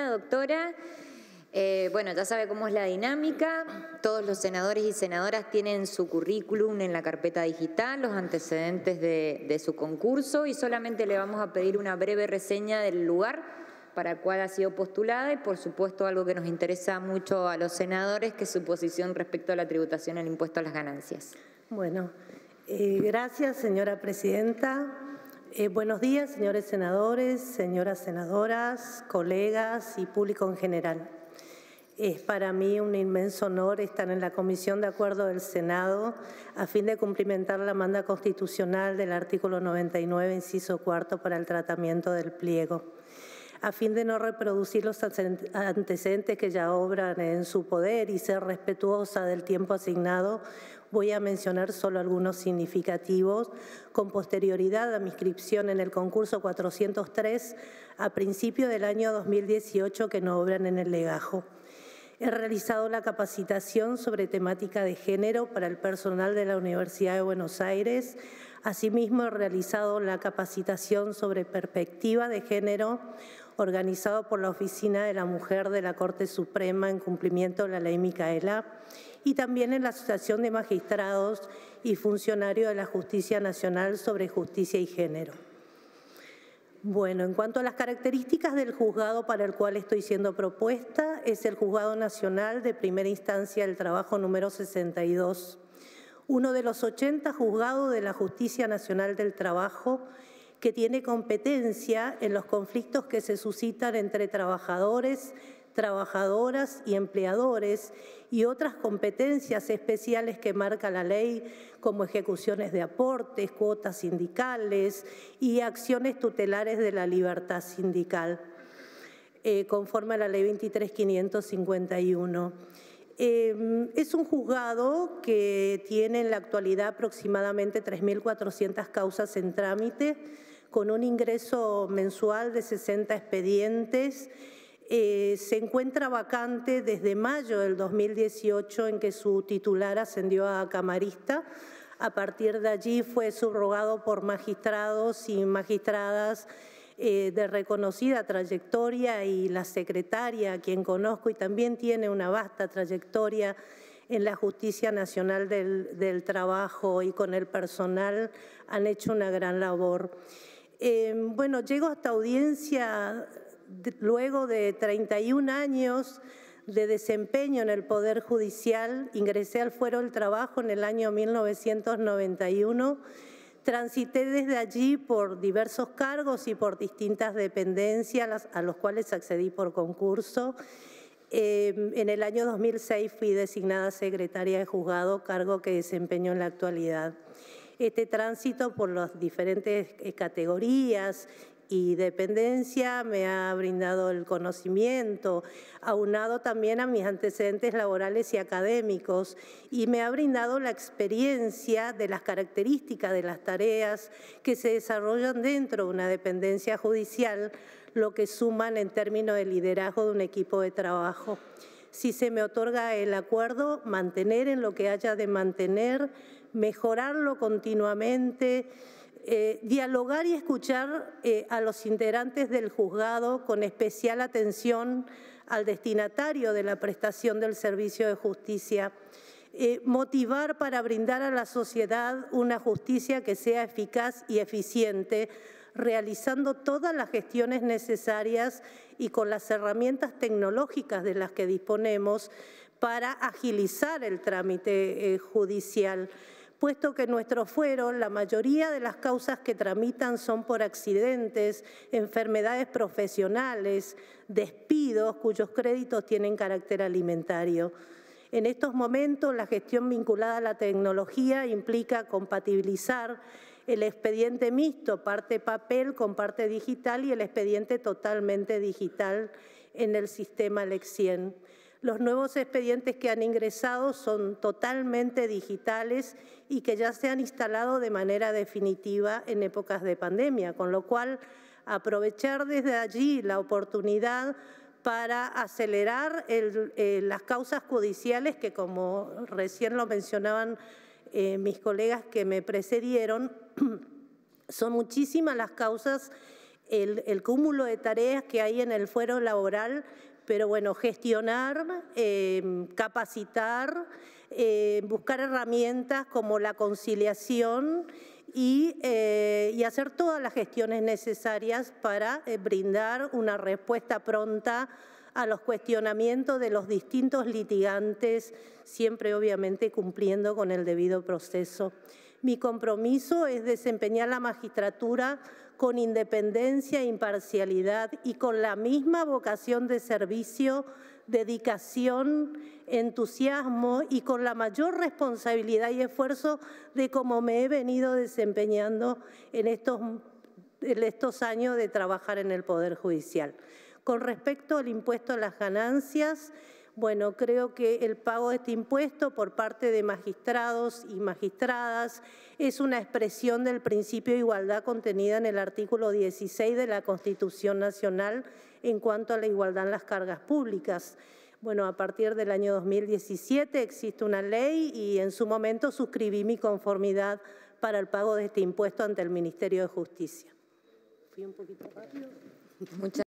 Cristina, doctora. Bueno, ya sabe cómo es la dinámica. Todos los senadores y senadoras tienen su currículum en la carpeta digital, los antecedentes de su concurso, y solamente le vamos a pedir una breve reseña del lugar para el cual ha sido postulada y, por supuesto, algo que nos interesa mucho a los senadores, que es su posición respecto a la tributación al impuesto a las ganancias. Bueno, gracias, señora presidenta. Buenos días, señores senadores, señoras senadoras, colegas y público en general. Es para mí un inmenso honor estar en la Comisión de Acuerdo del Senado a fin de cumplimentar la manda constitucional del artículo 99, inciso cuarto, para el tratamiento del pliego. A fin de no reproducir los antecedentes que ya obran en su poder y ser respetuosa del tiempo asignado, voy a mencionar solo algunos significativos con posterioridad a mi inscripción en el concurso 403 a principio del año 2018 que no obran en el legajo. He realizado la capacitación sobre temática de género para el personal de la Universidad de Buenos Aires. Asimismo, he realizado la capacitación sobre perspectiva de género organizado por la Oficina de la Mujer de la Corte Suprema en cumplimiento de la Ley Micaela, y también en la Asociación de Magistrados y Funcionarios de la Justicia Nacional sobre Justicia y Género. Bueno, en cuanto a las características del juzgado para el cual estoy siendo propuesta, es el Juzgado Nacional de Primera Instancia del Trabajo número 62, uno de los 80 juzgados de la Justicia Nacional del Trabajo que tiene competencia en los conflictos que se suscitan entre trabajadores, trabajadoras y empleadores, y otras competencias especiales que marca la ley, como ejecuciones de aportes, cuotas sindicales y acciones tutelares de la libertad sindical, conforme a la ley 23.551. Es un juzgado que tiene en la actualidad aproximadamente 3.400 causas en trámite, con un ingreso mensual de 60 expedientes. Se encuentra vacante desde mayo del 2018, en que su titular ascendió a camarista. A partir de allí fue subrogado por magistrados y magistradas de reconocida trayectoria, y la secretaria, a quien conozco y también tiene una vasta trayectoria en la Justicia Nacional del Trabajo y con el personal, han hecho una gran labor. Bueno, llego a esta audiencia luego de 31 años de desempeño en el Poder Judicial. Ingresé al Fuero del Trabajo en el año 1991. Transité desde allí por diversos cargos y por distintas dependencias a los cuales accedí por concurso. En el año 2006 fui designada secretaria de juzgado, cargo que desempeño en la actualidad. Este tránsito por las diferentes categorías y dependencia me ha brindado el conocimiento, aunado también a mis antecedentes laborales y académicos, y me ha brindado la experiencia de las características de las tareas que se desarrollan dentro de una dependencia judicial, lo que suman en términos de liderazgo de un equipo de trabajo. Si se me otorga el acuerdo, mantener en lo que haya de mantener, mejorarlo continuamente, dialogar y escuchar a los integrantes del juzgado con especial atención al destinatario de la prestación del servicio de justicia, motivar para brindar a la sociedad una justicia que sea eficaz y eficiente, realizando todas las gestiones necesarias y con las herramientas tecnológicas de las que disponemos para agilizar el trámite judicial, puesto que en nuestro fuero la mayoría de las causas que tramitan son por accidentes, enfermedades profesionales, despidos cuyos créditos tienen carácter alimentario. En estos momentos, la gestión vinculada a la tecnología implica compatibilizar el expediente mixto, parte papel con parte digital, y el expediente totalmente digital en el sistema LEC-100. Los nuevos expedientes que han ingresado son totalmente digitales y que ya se han instalado de manera definitiva en épocas de pandemia, con lo cual aprovechar desde allí la oportunidad para acelerar las causas judiciales que, como recién lo mencionaban mis colegas que me precedieron, son muchísimas las causas el cúmulo de tareas que hay en el fuero laboral, pero bueno, gestionar, capacitar, buscar herramientas como la conciliación y hacer todas las gestiones necesarias para brindar una respuesta pronta a los cuestionamientos de los distintos litigantes, siempre obviamente cumpliendo con el debido proceso. Mi compromiso es desempeñar la magistratura con independencia, imparcialidad y con la misma vocación de servicio, dedicación, entusiasmo y con la mayor responsabilidad y esfuerzo de cómo me he venido desempeñando en estos años de trabajar en el Poder Judicial. Con respecto al impuesto a las ganancias, bueno, creo que el pago de este impuesto por parte de magistrados y magistradas es una expresión del principio de igualdad contenida en el artículo 16 de la Constitución Nacional en cuanto a la igualdad en las cargas públicas. Bueno, a partir del año 2017 existe una ley y en su momento suscribí mi conformidad para el pago de este impuesto ante el Ministerio de Justicia. Fui un poquito rápido.